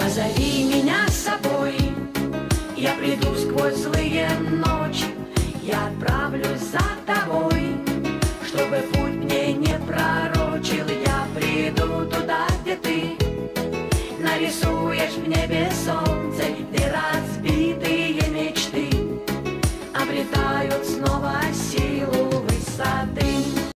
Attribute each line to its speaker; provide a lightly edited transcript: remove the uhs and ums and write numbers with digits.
Speaker 1: Позови меня с собой, я приду сквозь злые ночи.